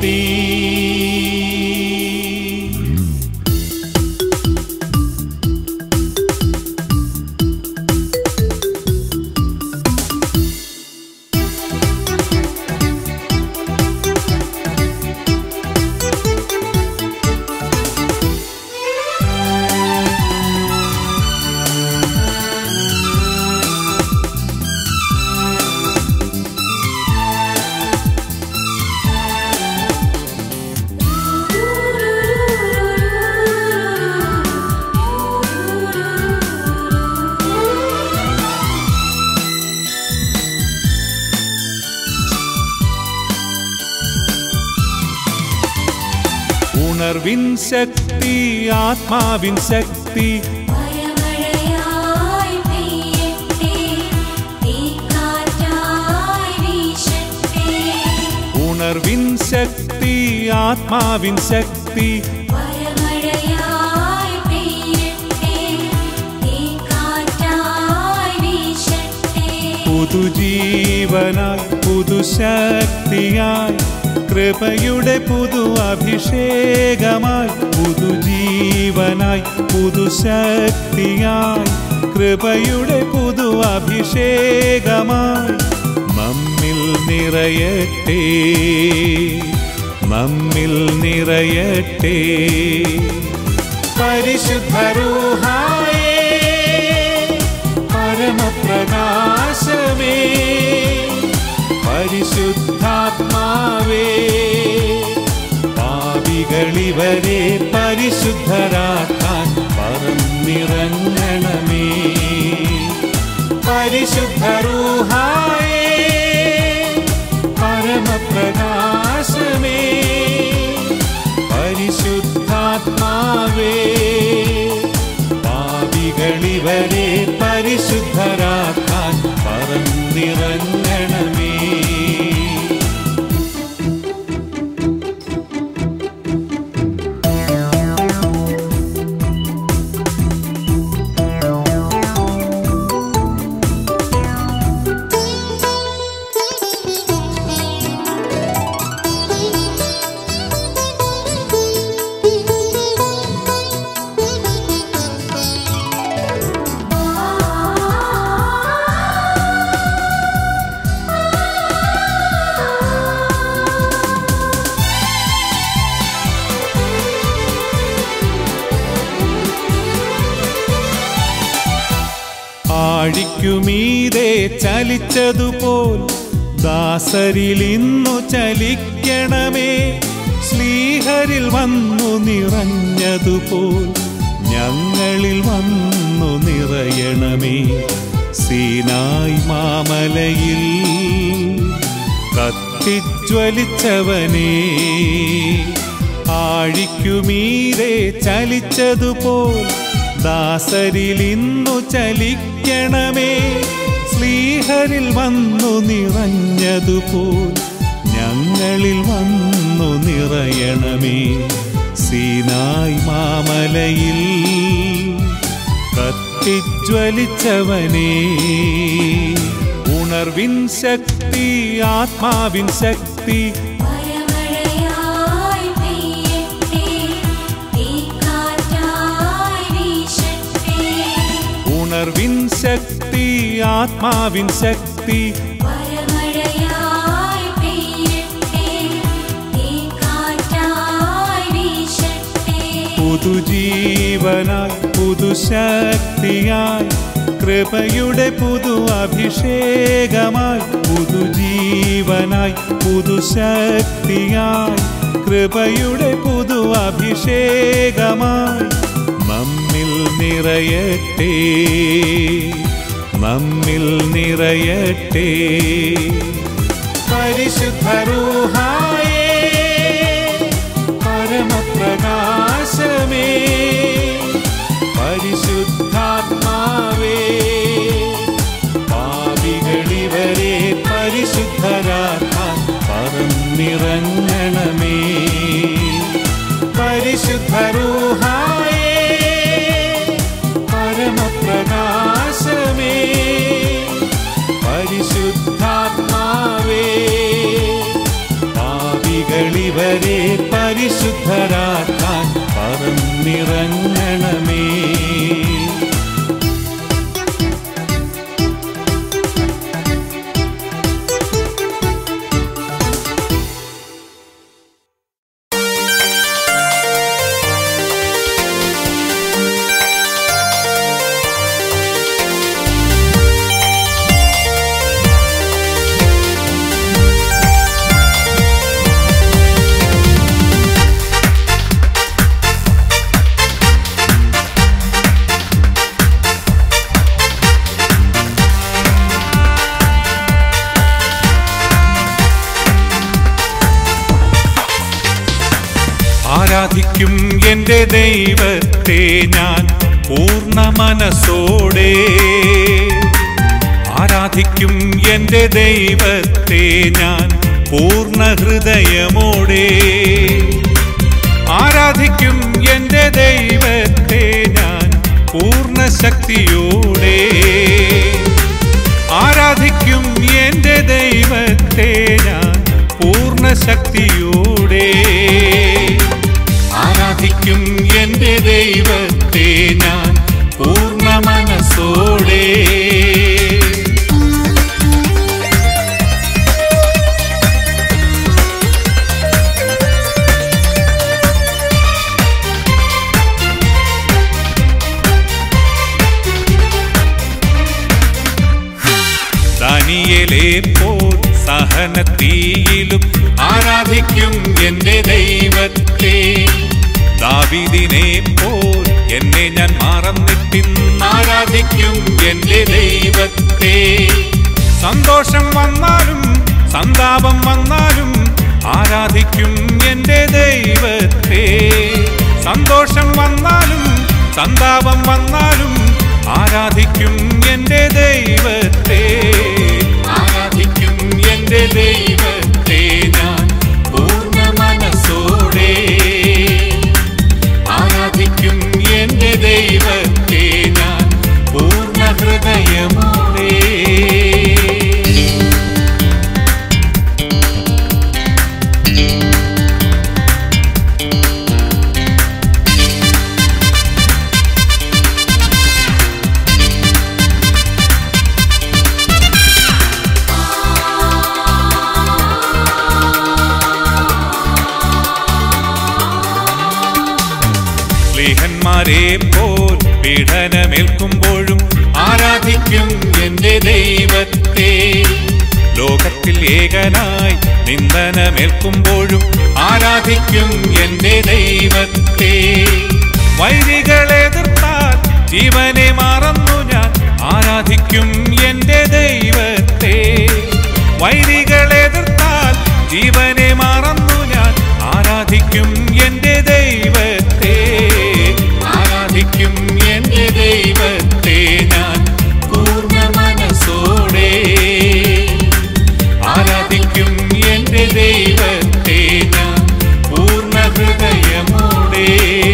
നിറയട്ടെ. ഉണർവിൻ ശക്തി ആത്മാവിൻ ശക്തി മഴമഴയായി പെയ്യട്ടെ, തീക്കാറ്റായി വീശട്ടെ. ഉണർവിൻ ശക്തി ആത്മാവിൻ ശക്തി മഴമഴയായി പെയ്യട്ടെ, തീക്കാറ്റായി വീശട്ടെ. പുതുജീവനായി പുതുശക്തിയായി കൃപയുടെ പുതു അഭിഷേകമായി പുതുജീവനായി പുതുശക്തിയായി കൃപയുടെ പുതു അഭിഷേകമായി നമ്മിൽ നിറയട്ടെ, നമ്മിൽ നിറയട്ടെ. പരിശുദ്ധ റൂഹായേ പരമപ്രകാശമേ പരിശുദ്ധാത്മാവേ പാപികളിവരെ പരിശുദ്ധരാക്കാൻ പറന്നിറങ്ങണമേ. പരിശുദ്ധ റൂഹായേ പരമപ്രകാശമേ പരിശുദ്ധാത്മാവേ പാപികളിവരെ പരിശുദ്ധരാക്കാൻ പറന്നിറങ്ങണമേ. ആഴിക്കുമീതെ ചലിച്ചതുപോൽ ദാസരിൽ ഇന്നു ചലിക്കണമേ. ശ്ലീഹരിൽ വന്നു നിറഞ്ഞതുപോൽ ഞങ്ങളിൽ വന്നു നിറയണമേ. സീനായ് മാമലയിൽ കത്തിജ്വലിച്ചവനേ ആഴിക്കുമീതെ ചലിച്ചതുപോൽ ദാസരിൽ ഇന്നു ചലിക്കണമേ. ശ്ലീഹരിൽ വന്നു നിറഞ്ഞതുപോൽ ഞങ്ങളിൽ വന്നു നിറയണമേ. സീനായ് മാമലയിൽ കത്തിജ്വലിച്ചവനേ ഉണർവിൻ ശക്തി ആത്മാവിൻ ശക്തി മഴമഴയായി പെയ്യട്ടെ, തീക്കാറ്റായി വീശട്ടെ. ഉണർവിൻ ശക്തി ആത്മാവിൻ ശക്തി മഴമഴയായി പെയ്യട്ടെ, തീക്കാറ്റായി വീശട്ടെ. പുതുജീവനായി പുതുശക്തിയായി കൃപയുടെ പുതു അഭിഷേകമായി പുതുജീവനായി പുതുശക്തിയായി കൃപയുടെ പുതു അഭിഷേകമായി നമ്മിൽ നിറയട്ടെ, നമ്മിൽ നിറയട്ടെ. പരിശുദ്ധ റൂഹായേ പരമപ്രകാശമേ പരിശുദ്ധാത്മാവേ പാപികളിവരെ പരിശുദ്ധരാക്കാൻ പറന്നിറങ്ങണമേ. പരിശുദ്ധ റൂഹായേ പരമപ്രകാശമേ പരിശുദ്ധാത്മാവേ പാപികൾ മുകളിവരെ പരിശുദ്ധരാക്കാൻ പറന്നിറങ്ങണമേ. ആരാധിക്കും എൻ്റെ ദൈവത്തെ ഞാൻ പൂർണ്ണ മനസ്സോടെ. ആരാധിക്കും എൻ്റെ ദൈവത്തെ ഞാൻ പൂർണ്ണ ഹൃദയമോടെ. ആരാധിക്കും എൻ്റെ ദൈവത്തെ ഞാൻ പൂർണ്ണ ശക്തിയോടെ. ആരാധിക്കും എൻ്റെ ദൈവത്തെ ഞാൻ പൂർണ്ണ ശക്തിയോടെ. ആരാധിക്കും എൻ്റെ ദൈവത്തെ ഞാൻ പൂർണ്ണ മനസ്സോടെ. ദാനിയേലെ പോൽ സഹനത്തിയിലും ആരാധിക്കും എൻ്റെ ദൈവത്തെ. ദാവീദിനെ പോൽ എന്നെ ഞാൻ മറന്നിട്ടിന്നാരാധിക്കും എൻ്റെ ദൈവത്തെ. സന്തോഷം വന്നാലും സന്താപം വന്നാലും ആരാധിക്കും എൻ്റെ ദൈവത്തെ. സന്തോഷം വന്നാലും സന്താപം വന്നാലും ആരാധിക്കും എൻ്റെ ദൈവത്തെ. ആരാധിക്കും എൻ്റെ ദൈവത്തെ ഞാൻ പൂർണ്ണ മനസ്സോടെ. ആരാധിക്കും എൻ്റെ ദൈവത്തെ ഞാൻ പൂർണ്ണ ഹൃദയമോടെ. സ്ലീഹന്മാരെ പോൽ പീഡനമേൽക്കുമ്പോഴും ആരാധിക്കും എൻ്റെ ദൈവത്തെ. ലോകത്തിൽ ഏകനായി നിന്ദനമേൽക്കുമ്പോഴും ആരാധിക്കും എൻ്റെ ദൈവത്തെ. വൈരികളെ എതിർത്താൽ ജീവനെ മറന്നു ഞാൻ ആരാധിക്കും എൻ്റെ ദൈവത്തെ. വൈരികളെ എതിർത്താൽ ജീവനെ മറന്നു ഞാൻ ആരാധിക്കും എൻ്റെ ദൈവത്തെ. ആരാധിക്കും എൻ്റെ ദൈവത്തെ ഞാൻ പൂർണ്ണ മനസ്സോടെ. ആരാധിക്കും എൻ്റെ ദൈവത്തെ ഞാൻ പൂർണ്ണ ഹൃദയമോടെ.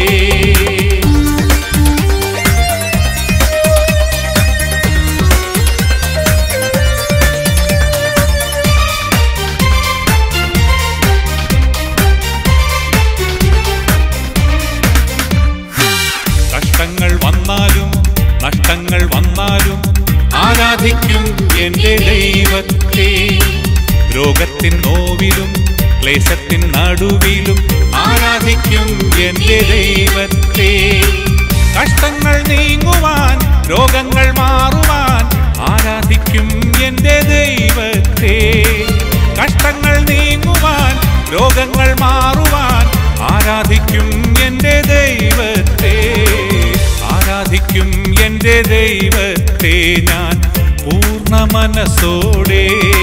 കഷ്ടങ്ങൾ വന്നാലും നഷ്ടങ്ങൾ വന്നാലും ആരാധിക്കും എൻ്റെ ദൈവത്തെ. രോഗത്തിൻ നോവിലും ക്ലേശത്തിൻ നടുവിലും ആരാധിക്കും എൻ്റെ ദൈവത്തെ. കഷ്ടങ്ങൾ നീങ്ങുവാൻ രോഗങ്ങൾ മാറുവാൻ ആരാധിക്കും എൻ്റെ ദൈവത്തെ. കഷ്ടങ്ങൾ നീങ്ങുവാൻ രോഗങ്ങൾ മാറുവാൻ ആരാധിക്കും എൻ്റെ ദൈവത്തെ. ആരാധിക്കും എൻ്റെ ദൈവത്തെ ഞാൻ പൂർണ്ണ മനസ്സോടെ.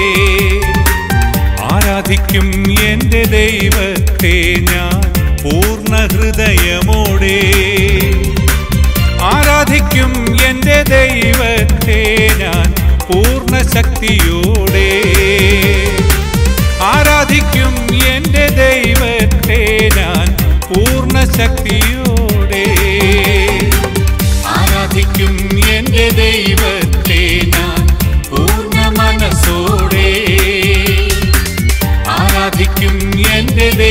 ആരാധിക്കും എൻ്റെ ദൈവത്തെ ഞാൻ പൂർണ്ണ ഹൃദയമോടെ. ആരാധിക്കും എൻ്റെ ദൈവത്തെ ഞാൻ പൂർണ്ണ ശക്തിയോടെ. ആരാധിക്കും എൻ്റെ ദൈവത്തെ ഞാൻ പൂർണ്ണ ശക്തിയോടെ. ആരാധിക്കും എൻ്റെ ദൈവത്തെ ഞാൻ പൂർണ്ണ മനസ്സോടെ. ആരാധിക്കും എൻ്റെ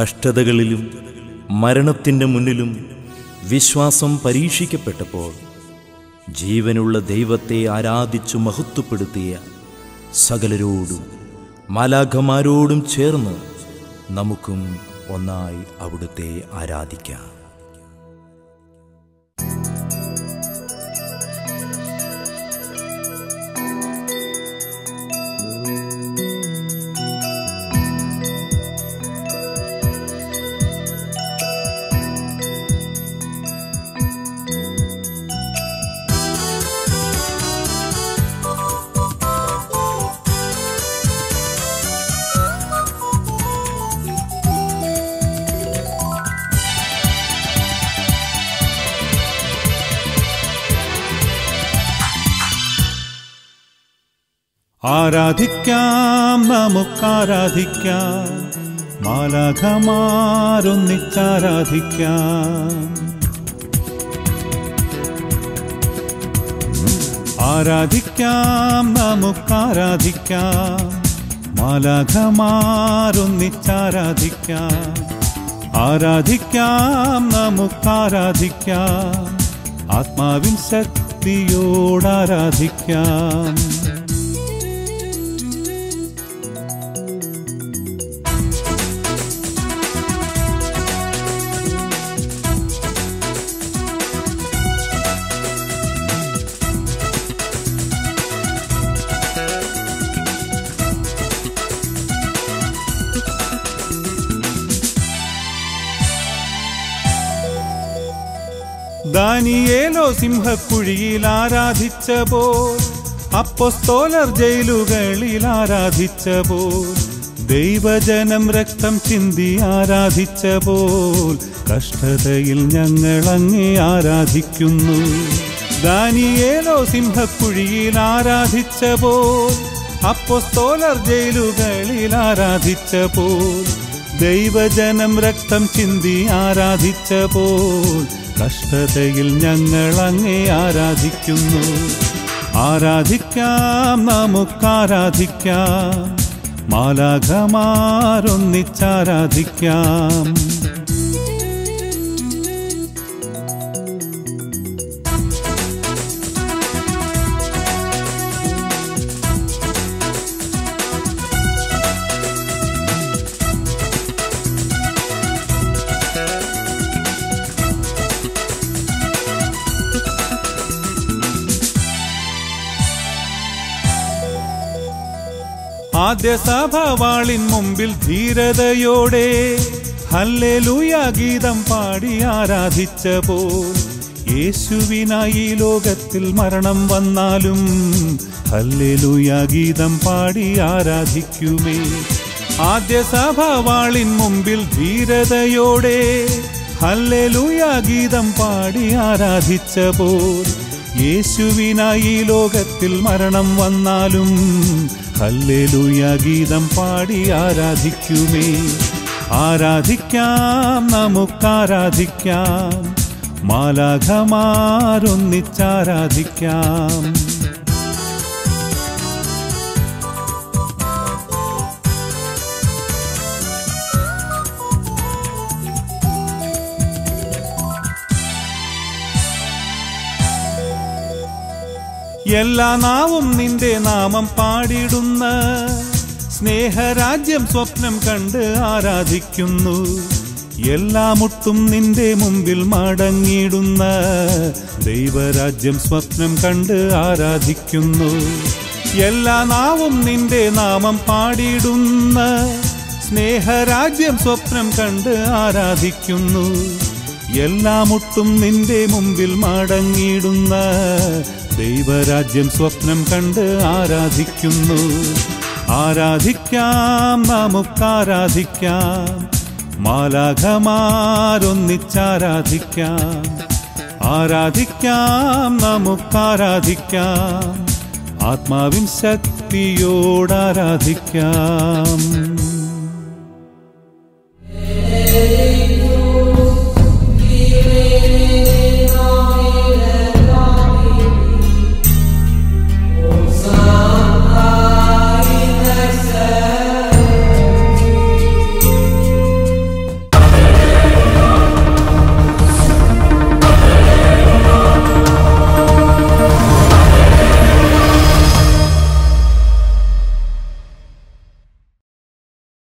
കഷ്ടതകളിലും മരണത്തിൻ്റെ മുന്നിലും വിശ്വാസം പരീക്ഷിക്കപ്പെട്ടപ്പോൾ ജീവനുള്ള ദൈവത്തെ ആരാധിച്ചു മഹത്വപ്പെടുത്തിയ സകലരോടും മാലാഖമാരോടും ചേർന്ന് നമുക്കും ഒന്നായി അവിടുത്തെ ആരാധിക്കാം. ആരാധിക്കാം, നമുക്കാരാധിക്കാം, മാലാഖമാരൊന്നിച്ചാരാധിക്കാം. ആരാധിക്കാം, നമുക്കാരാധിക്കാം, മാലാഖമാരൊന്നിച്ചാരാധിക്കാം. ആരാധിക്കാം, നമുക്കാരാധിക്കാം, ആത്മാവിൻ ശക്തിയോടാരാധിക്കാം. ദാനിയേലോ സിംഹക്കുഴിയിൽ ആരാധിച്ചപ്പോൾ, അപ്പൊസ്തോലർ ജയിലുകളിൽ ആരാധിച്ചപ്പോൾ, ദൈവജനം രക്തം ചിന്തി ആരാധിച്ചപ്പോൾ, കഷ്ടതയിൽ ഞങ്ങൾ അങ്ങേ ആരാധിക്കുന്നു. ദാനിയേലോ സിംഹക്കുഴിയിൽ ആരാധിച്ചപ്പോൾ, അപ്പൊസ്തോലർ ജയിലുകളിൽ ആരാധിച്ചപ്പോൾ, ദൈവജനം രക്തം ചിന്തി ആരാധിച്ചപ്പോൾ, കഷ്ടതയിൽ ഞങ്ങൾ അങ്ങേ ആരാധിക്കുന്നു. ആരാധിക്കാം, നമുക്കാരാധിക്കാം, മാലാഖമാരൊന്നിച്ചാരാധിക്കാം. ആദ്യ സഭവാളിൻ മുമ്പിൽ ധീരതയോടെ ഹല്ലേലൂയ ഗീതം പാടി ആരാധിച്ചപ്പോൾ, യേശുവിനായി ലോകത്തിൽ മരണം വന്നാലും ഹല്ലേലൂയ ഗീതം പാടി ആരാധിക്കുമേ. ആദ്യ സഭവാളിൻ മുമ്പിൽ ധീരതയോടെ ഹല്ലേലൂയ ഗീതം പാടി ആരാധിച്ചപ്പോൾ, യേശുവിനായി ലോകത്തിൽ മരണം വന്നാലും ഹല്ലേലൂയ ഗീതം പാടി ആരാധിക്കുമേ. ആരാധിക്കാം, നമുക്കാരാധിക്കാം, മാലാഖമാരൊന്നിച്ചാരാധിക്കാം. എല്ലാ നാവും നിന്റെ നാമം പാടിടുന്ന സ്നേഹരാജ്യം സ്വപ്നം കണ്ട് ആരാധിക്കുന്നു. എല്ലാ മുട്ടും നിന്റെ മുമ്പിൽ മടങ്ങിടുന്ന ദൈവരാജ്യം സ്വപ്നം കണ്ട് ആരാധിക്കുന്നു. എല്ലാ നാവും നിന്റെ നാമം പാടിടുന്ന സ്നേഹരാജ്യം സ്വപ്നം കണ്ട് ആരാധിക്കുന്നു. എല്ലാ മുട്ടും നിന്റെ മുമ്പിൽ മടങ്ങിടുന്ന ദൈവരാജ്യം സ്വപ്നം കണ്ട് ആരാധിക്കുന്നു. ആരാധിക്കാം, നമുക്കാരാധിക്കാം, മാലാഖമാരൊന്നിച്ചാരാധിക്കാം. ആരാധിക്കാം, നമുക്കാരാധിക്കാം, ആത്മാവിൻ ശക്തിയോടാരാധിക്കാം.